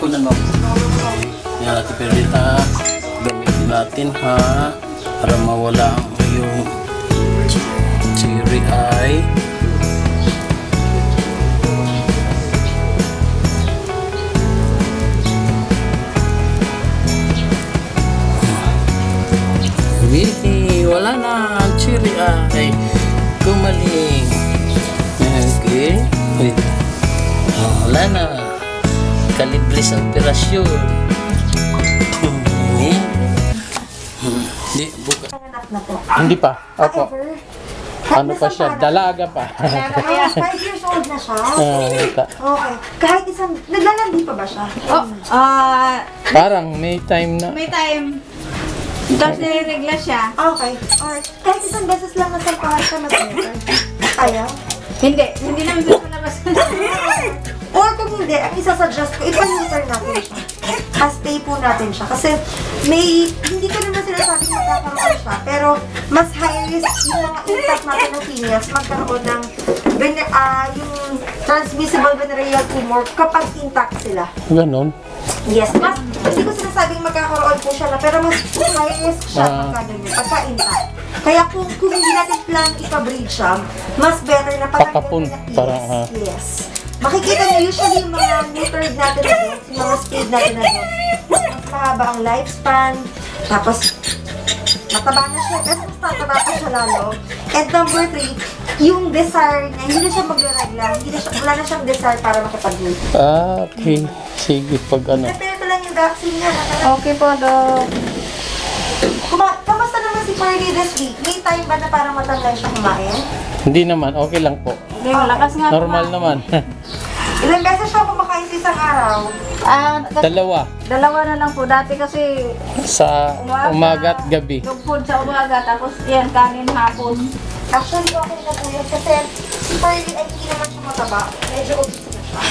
ko na no. Yan natin perita. Gamitin natin ha. Para mawala ang iyong cherry eye. Wala na ang cherry eye. Gumaling. Okay. Wait. Wala na. Kalibre sa operasyon. Hindi, bukas. Hindi pa. Opo. Ano pa siya? Dalaga pa. 5 years old na siya. Okay. Kahit isang, naglalandi pa ba siya? Parang may time na. May time. Tapos niregla siya. Okay. Alright. Kahit isang beses lang nasampahan ka mag-never. Ayaw? Hindi namin gusto labas. Or kung hindi, ang isa-suggest ko, ipa-user natin siya. Stay po natin siya. Kasi hindi ko naman sinasabing magkakaroon siya, pero mas high risk yung mga intact natin ng females magkaroon ng yung transmissible venereal tumor kapag intact sila. Ganon? Yes. Mas, hindi ko sinasabing magkakaroon po siya na, pero mas high risk siya pagka intact. Kaya kung hindi natin plan ipa-breed siya, mas better na pakapun. Parang, yes. Makikita niyo usually yung mga neutered natin na dogs, yung mga spayed natin na dogs, mas mahaba ang lifespan, tapos mataba na siya, pero mas mataba pa siya lalo. And number 3, yung desire niya, hindi na siya magre-regla, wala na siyang desire para makipag-breed. Okay. Sige, pag ano. Prepare ko lang yung vaccine niya. Okay po, Dok. Kamusta naman si Pearly this week? May time ba na parang matanggal siya kumain? Hindi naman, okay lang po. Hindi, malakas nga. Normal naman. Ilang beses siya kumakain sa isang araw? Dalawa na lang po. Dati kasi sa umaga at gabi. yung food sa umaga, tapos yan, kanin hapon. Actually, okay na po yun. Kasi si Pearly ay hindi naman siya mataba. Medyo obese na siya.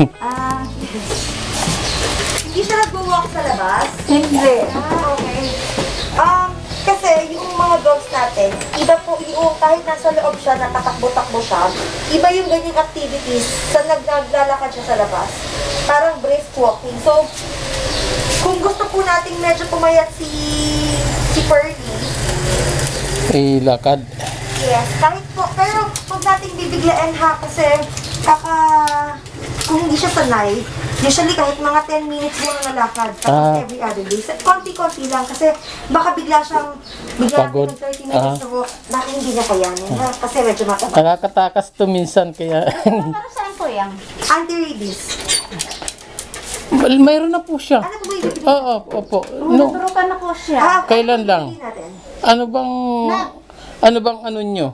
Hindi siya nag-walk sa labas? Hindi. Okay. Kasi yung mga dogs natin, iba po yung kahit nasa loob siya, nakatakbo-takbo siya, iba yung ganyang activities sa naglalakad siya sa labas. Parang brisk walking. So, kung gusto po nating medyo pumayat si Pearly, lakad. yes, kahit po, pero huwag nating bibiglaan ha, kasi kung hindi siya sanay, usually kahit mga 10 minutes mo na nalakad, tapos every other day. Konti-konti lang kasi baka bigla pagod. 30 minutes na walk, hindi niya kayanin ha, kasi medyo mataba. Nakakatakas to minsan kaya. Para saan po yan? Anti-rabies. Mayroon na po siya. Ano po ba ibibigay? Oo, opo. No. Naturukan na po siya. Kailan lang? Ano bang ano nyo?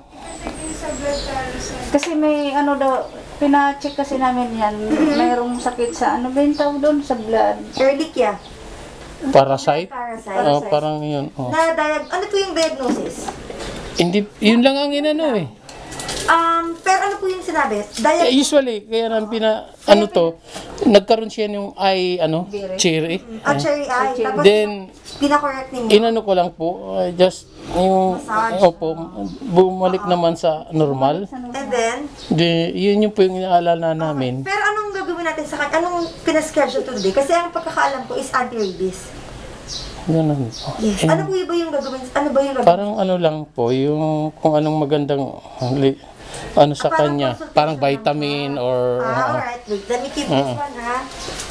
Kasi may pina-check kasi namin yan. Mayroong sakit sa, ba yung tawag doon? Sa blood. Ehrlichia. Parasite? Parasite. Parang yun. Ano po yung diagnosis? Hindi, yun lang ang inano eh. Pero ano po yung sinabi? Usually, kaya nang nagkaroon siya yung eye, cherry. Cherry eye. Tapos Then, pinakorrect ninyo. inano ko lang po, just yung, bumalik naman sa normal. And then? Yun yung po yung inaalala namin. Pero anong gagawin natin sa kanya? Anong pinaschedule today? Kasi ang pagkakaalam ko is anti-rabies. Ganun po. Yes. Ano po ba yung gagawin? Ano ba yung gagawin? Parang ano lang po, yung kung anong magandang sa kanya. Parang vitamin or... alright. Wait, let me keep this one ha.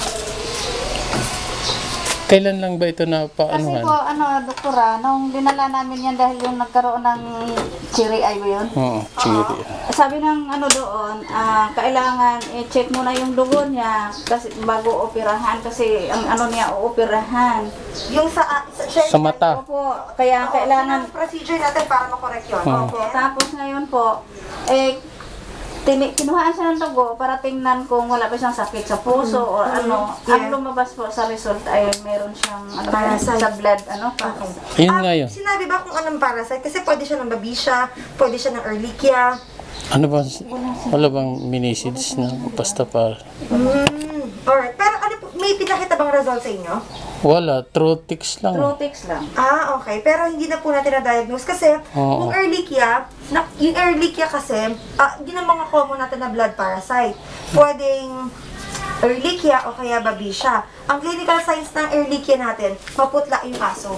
Kailan lang ba ito na Kasi paanuhan? po, doktora, nung dinala namin yan dahil yung nagkaroon ng cherry eye ba yun? Oo, cherry. Sabi ng doon, kailangan i-check muna yung dugo niya kasi bago operahan kasi ang niya uoperahan. Yung sa mata. Opo, kaya kailangan procedure natin para makorek yun. Okay. Tapos ngayon po, kinuhaan siya ng dugo para tingnan kung wala ba siyang sakit sa puso o ano. Ang lumabas po sa result ay meron siyang sa blood, parasite. Yun nga yun. Sinabi ba kung anong parasite? Kasi pwede siya ng babisya, pwede siya ng Ehrlichia. Ano ba? Wala bang miniseeds na basta pa? Alright. Pero may pinakita bang result sa inyo? Wala. Trotix lang. Trotix lang. Okay. Pero hindi na po natin na-diagnose kasi kung Ehrlichia, yung Ehrlichia kasi, yun ang mga common natin na blood parasite. Pwedeng Ehrlichia o kaya Babesia. Ang clinical signs ng Ehrlichia natin, maputla yung aso.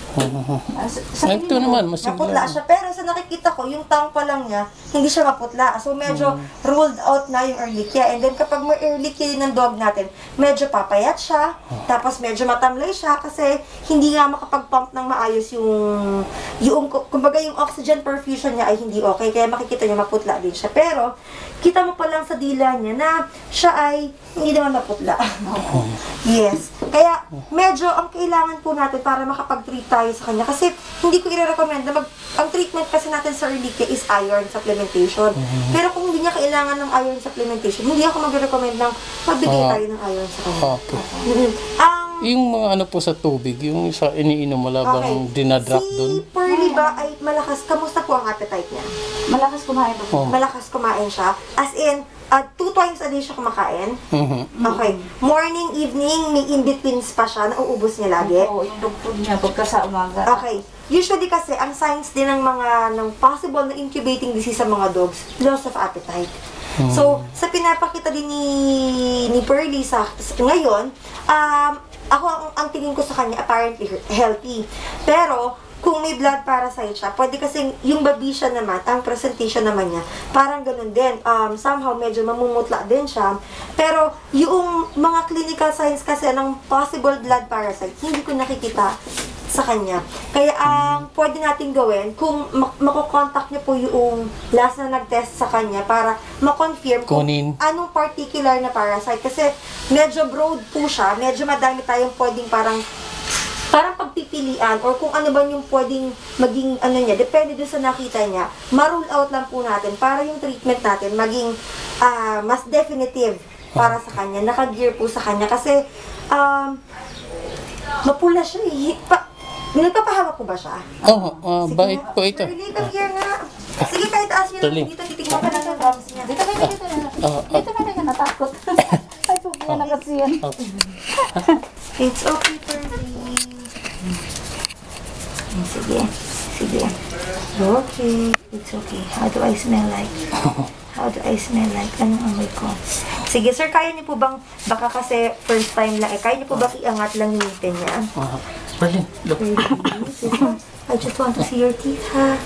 Ito naman, Maputla masigla. siya. Pero sa nakikita ko, yung tongue pa lang niya, hindi siya maputla. So, medyo ruled out na yung Ehrlichia. And then, kapag may Ehrlichia din ng dog natin, medyo papayat siya. Tapos, medyo matamlay siya kasi hindi nga makapag-pump ng maayos kumbaga yung oxygen perfusion niya ay hindi okay. Kaya makikita niya maputla din siya. Pero, kita mo pa lang sa dila niya na siya ay hindi naman maputla. Yes. Kaya, medyo ang kailangan po natin para makapag-treat tayo sa kanya. Kasi, hindi ko i-recommend na ang treatment kasi natin sa Ehrlichia is iron supplementation. Pero kung hindi niya kailangan ng iron supplementation, hindi ako mag-recommend ng magbigay tayo ng iron sa kanya. Okay. Ang Yung mga ano po sa tubig, yung sa iniinom wala bang dinadrop doon? si Pearly ba ay malakas? Kamusta po ang appetite niya? Malakas kumain po. Malakas kumain siya. As in, 2 times a day siya kumakain. Okay. Morning, evening, may in-betweens pa siya. Nauubos niya lagi. Oo, yung dugtog niya pagka sa umaga. Okay. Usually kasi, ang signs din ng possible na incubating disease sa mga dogs, loss of appetite. So, sa pinapakita din ni Pearly ngayon, ako ang tingin ko sa kanya apparently healthy. Pero, kung may blood parasite siya, pwede kasi yung Babesia naman, ang presentation naman niya, parang ganun din. Somehow, medyo mamumutla din siya. Pero, yung mga clinical signs kasi ng possible blood parasite, hindi ko nakikita sa kanya. Kaya, ang pwede natin gawin, kung makokontakt niyo po yung last na nag-test sa kanya para makonfirm kung anong particular na parasite. Kasi, medyo broad po siya, medyo madami tayong pwedeng parang pagpipilian or kung ano ba yung pwedeng maging niya, depende doon sa nakita niya, ma-rule out lang po natin para yung treatment natin maging mas definitive para sa kanya, naka-gear po sa kanya kasi mapula siya eh. Nagpapahawak ko ba siya? Oo, bait po ito. Really, come here nga. Sige, kahit taas niya lang dito, titignan ka na ng gums niya. Dito na ka natakot. Ay, pagkaya na kasi yan. It's okay, Pearly. Sige. Okay. It's okay. How do I smell like? Anong amoy ko? Sige, sir, kaya niyo po bang, baka kasi first time lang, kaya niyo po ba iangat lang yung ngipin niya? Pwede. Look. I just want to see your teeth, ha?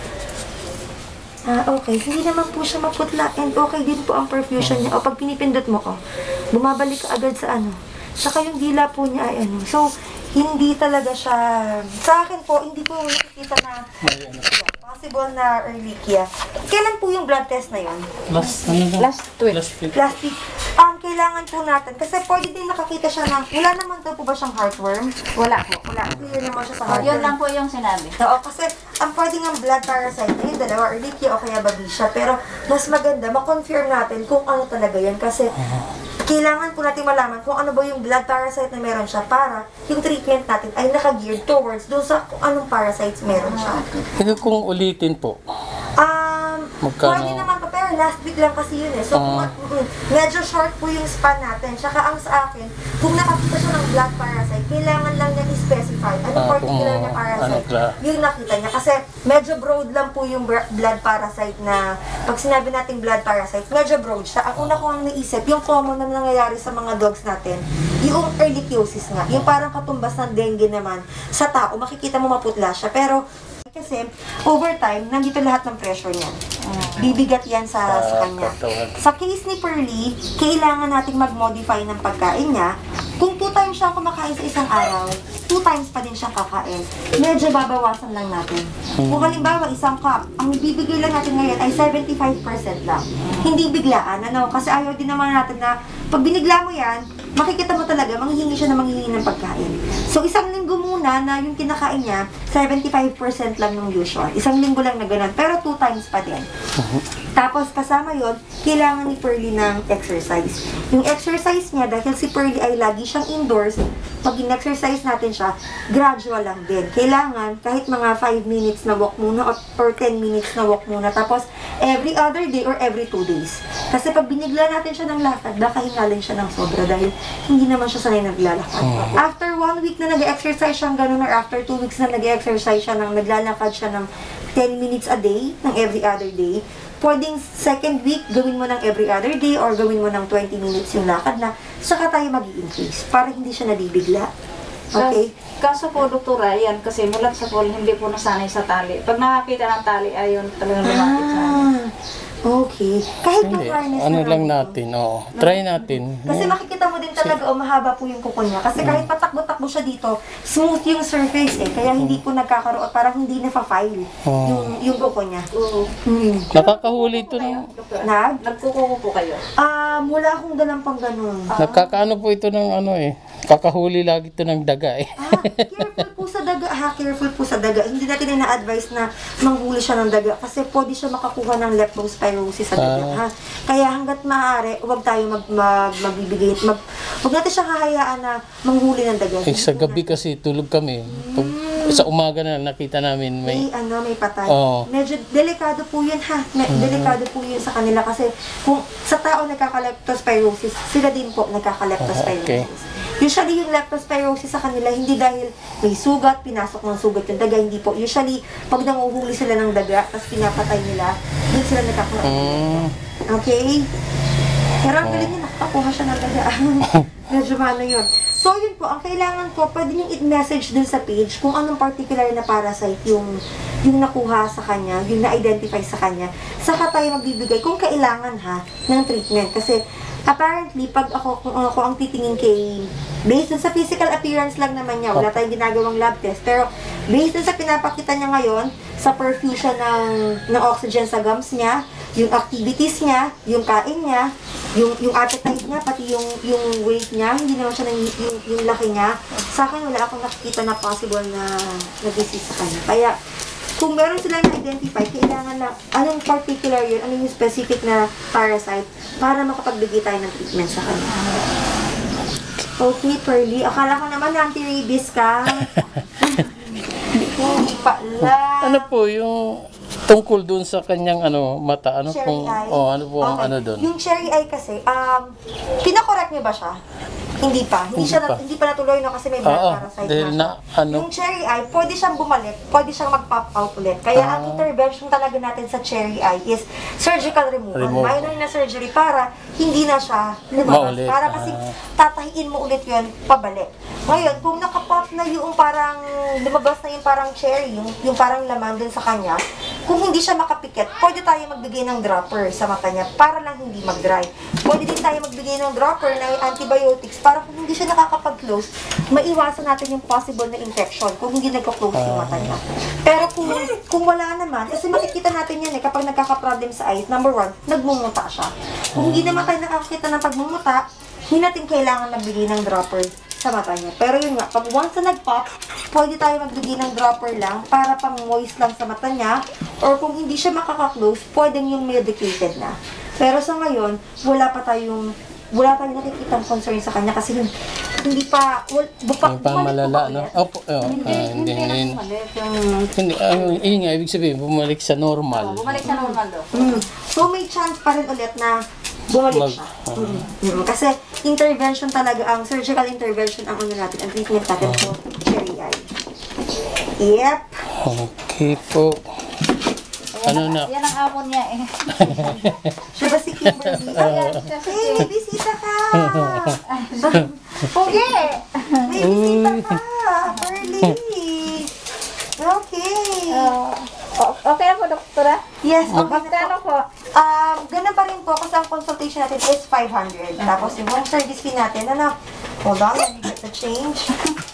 Okay. Hindi naman po siya maputla and okay din po ang perfusion niya. O, pag pinipindot mo, bumabalik ka agad sa Saka yung dila po niya ay So, hindi talaga siya, sa akin po, hindi po nakikita na possible na Ehrlichia. Kailan po yung blood test na yun? Last week. Last week. Kailangan po natin, kasi pwede din nakakita siya ng, wala naman daw po ba siyang heartworm? Wala po. Clear naman siya sa heartworm. Yun lang po yung sinabi. Oo, kasi ang pwede ng blood parasite na yung dalawa, Ehrlichia o kaya Babesia, pero mas maganda, makonfirm natin kung ano talaga yun, kasi kailangan po natin malaman kung ano ba yung blood parasite na meron siya para yung treatment natin ay naka-geared towards doon sa kung anong parasites meron siya. Ito kung ulitin po. Pwede naman po, pero last week lang kasi yun eh. So, medyo short po yung span natin. Tsaka ang sa akin, kung nakakita siya ng blood parasite, kailangan lang niya i-specify anong particular na parasite yung nakita niya. Kasi medyo broad lang po yung blood parasite na, pag sinabi natin blood parasite, medyo broad siya. Ang una ko ang naisip, yung common na nangyayari sa mga dogs natin, yung ehrlichiosis nga. Yung parang katumbas ng dengue naman sa tao, makikita mo maputla siya. Pero, kasi, over time, nandito lahat ng pressure niya. Bibigat yan sa kanya. Sa case ni Pearly, kailangan nating mag-modify ng pagkain niya. Kung 2 times siya kumakain sa isang araw, 2 times pa din siyang kakain. Medyo babawasan lang natin. Kung halimbawa, isang cup, ang ibibigay lang natin ngayon ay 75% lang. Hindi biglaan, kasi ayaw din naman natin na pag binigla mo yan, makikita mo talaga, manghihingi siya na manghihingi ng pagkain. So, isang linggo muna na yung kinakain niya, 75% lang yung usual. Isang linggo lang na ganun, pero 2 times pa din. Tapos, kasama yon, kailangan ni Pearly ng exercise. Yung exercise niya, dahil si Pearly ay lagi siyang indoors, pag in-exercise natin siya, gradual lang din. Kailangan, kahit mga 5 minutes na walk muna or 10 minutes na walk muna. Tapos, every other day or every 2 days. Kasi pag binigla natin siya ng lakad, nakahingalin siya ng sobra dahil hindi naman siya sanay naglalakad. After 1 week na nag-exercise siyang ganun or after 2 weeks na nag-exercise siya naglalakad siya ng 10 minutes a day, ng every other day, pwedeng second week, gawin mo ng every other day or gawin mo ng 20 minutes yung lakad na, saka tayo mag-i-increase para hindi siya nabibigla. Okay? Kaso po, doktora, yan, kasi mulat sa pool, hindi po nasanay sa tali. Pag nakakita ng tali, ayun, talagang lumapit sa akin. Okay. Kahit Hindi, yung harness ano na lang ganito. natin, oo. Try natin. Kasi makikita mo din talaga, mahaba po yung kuko niya. Kasi kahit patakbo-takbo siya dito, smooth yung surface Kaya hindi po nagkakaroon, parang hindi na-file yung kuko niya. Oo. Nakakahuli ito ng... Nagkukuko po kayo. Wala akong dalang pang ganun. Nakakaano po ito ng ano kakahuli lagi ito ng daga Careful po sa daga careful po sa daga. Hindi natin na-advise na manghuli siya ng daga kasi pwede siya makakuha ng leptospirosis sa daga Kaya hanggat maaari, huwag tayo magbibigay, huwag natin siya hahayaan na manghuli ng daga. Sa gabi kasi tulog kami. Sa umaga na nakita namin may patay. Oo. Medyo delikado po yun delikado po yun sa kanila kasi kung sa tao nagkaka-leptospirosis, sila din po nagkaka-leptospirosis. Okay. Usually yung leptospirosis sa kanila, hindi dahil may sugat, pinasok ng sugat yung daga, hindi po. Usually, pag nanguhuli sila ng daga, tapos pinapatay nila, hindi sila nagkakaroon. Okay? Pero ang galing niya, nakakuha siya ng daga. Medyo maano yun. So, yun po, ang kailangan ko, pwede niyong i-message dun sa page kung anong particular na parasite yung nakuha sa kanya, yung na-identify sa kanya. Saka tayo magbibigay kung kailangan ng treatment. Kasi, apparently, pag kung ako ang titingin kay, based dun sa physical appearance lang naman niya, wala tayong ginagawang lab test, pero based dun sa pinapakita niya ngayon, sa perfusion ng oxygen sa gums niya, yung activities niya, yung kain niya, yung appetite niya, pati yung weight niya, hindi naman siya yung laki niya. Sa akin, wala akong nakikita na possible na disease sa kanya. Kaya, kung meron silang na-identify, kailangan na, anong particular yun, anong yung specific na parasite, para makapagbigay tayo ng treatment sa kanya. Okay, Pearly. Akala ko naman anti-rabies ka. Hindi pala. Ano po yung tungkol dun sa kanyang mata? Ano Cherry pong eye? ano po ang ano dun? Yung cherry eye kasi, pinakorek niyo ba siya? Hindi pa. Hindi pa natuloy kasi may blood parasite dahil na na Yung cherry eye, pwede siyang bumalik, pwede siyang mag-pop out ulit. Kaya ang intervention talaga natin sa cherry eye is surgical removal. Minor na surgery para hindi na siya lumabas. Maulit. Para kasi tatahiin mo ulit yun, pabalik. Ngayon, kung nakapop na yung parang lumabas na yung parang cherry, yung parang laman dun sa kanya, kung hindi siya makapikit, pwede tayo magbigay ng dropper sa mata niya para lang hindi mag-dry. Pwede din tayo magbigay ng dropper na antibiotics para kung hindi siya nakakapag-close, maiwasan natin yung possible na infection kung hindi nagka-close yung mata niya. Pero kung wala naman, kasi makikita natin yan kapag nagkaka-problem sa eyes, number 1, nagmumuta siya. Kung hindi naman tayo nakakita ng pagmumuta, hindi natin kailangan magbigay ng dropper sa mata niya. Pero yun nga, pag once na nag-pop, pwede tayo magbigay ng dropper lang para pang moist lang sa mata niya, or kung hindi siya makaka-close, pwedeng yung medicated na. Pero sa ngayon, wala tayong nakikitang concern sa kanya kasi hindi pa malala, no? Opo, hindi. Nga, ibig sabihin, bumalik sa normal. Bumalik sa normal, do. So, may chance pa rin ulit na bumalik siya. Kasi intervention talaga, ang surgical intervention ang natin, ang treatment natin po, cherry eye. Yep. Okay po. Yan ang amon niya Siya ba si Kimberly? Hey, may bisita ka! Pugi! May bisita ka! Pearly! Okay. Okay na po, doktora? Yes, okay na Magkano po. po? Ganun pa rin po kasi ang consultation natin is 500. Tapos yung home service fee natin, hold on, let me get the change.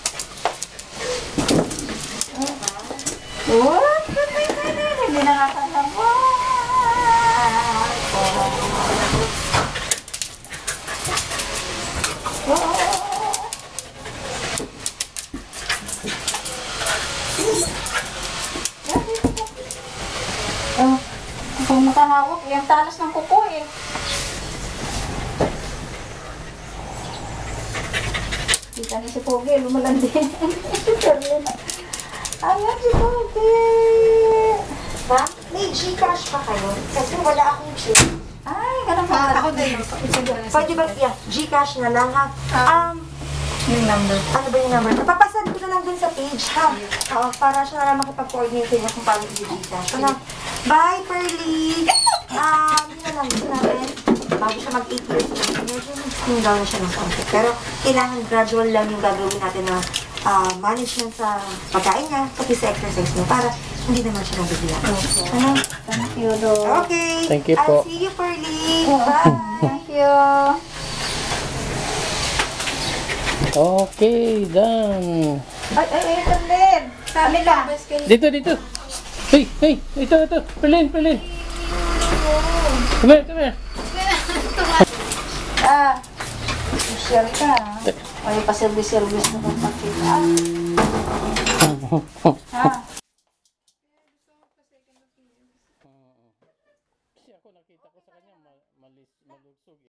What? Hindi nakakatawa. Kung makahawak, yung talas ng kuko Kita ni si Pogi, lumalandi. Ayan si Pogi. Ma'am, may Gcash pa kayo? Kasi wala akong chip. Ay, ganun pa. Ako din. Pwede ba, Gcash na lang ha? Yung number. Ano ba yung number? Papasad ko na lang dun sa page ha. Para siya na lang makipag-coordinate kayo kung paano i-Gcash. Bye, Pearly! Yun na lang, gusto natin, bago siya mag 8 years old, medyo mag-skin down na siya ng konti. Pero, kailangan gradual lang yung gagawin natin na management sa pagkain niya, pati sa exercise niya, para hindi naman siya nabigyan. Ano? Thank you, Dok. Okay. Thank you po. I'll see you, Pearly. Bye. Thank you. Okay, done. Ay, Perlin. Kami lang. Dito. Hey, ito. Perlin. Come here. Share ka. Ay, pa-service na kung pakita. Kasi ako nakita ko sa kanya malusog.